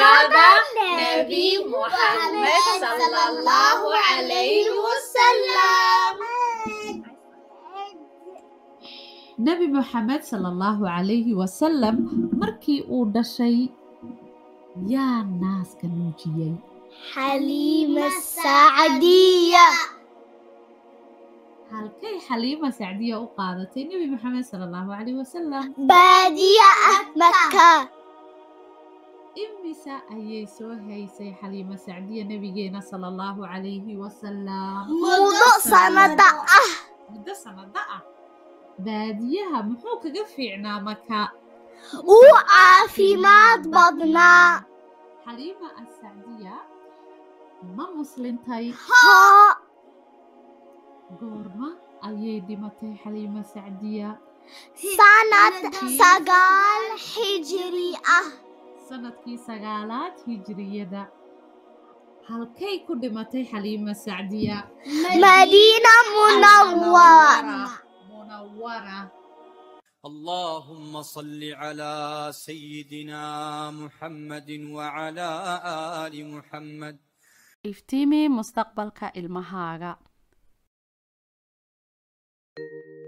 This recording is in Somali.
هذا نبي محمد صلى الله عليه وسلم. نبي محمد صلى الله عليه وسلم مركي uu dhashay yaa naaska nuujiyay. حليمة السعدية. halkay xaliima sacdiya u qaadatay nabi maxamed sala allahu calayhi wasalam. بادية مكة. imisa ayay soo haysay xaliima sacdiya nabigeena sala allahu calayhi wasalam. مدة سنة. muddo sanado ah. baadiyaha muxuu kaga fiicnaa maka. وعافيمات بدنا. xaliima asacdiya ma muslintay. ها. goorma ayay dhimatay xaliima sacdiya. سنة سجال حجرية. sanadkii 9aad hijriyada. halkay ku dhimatay xaliima sacdiya. مدينة منورة. اللهم صل على سيدنا محمد وعلى آل محمد. iftiimi mustaqbalka ilmahaaga.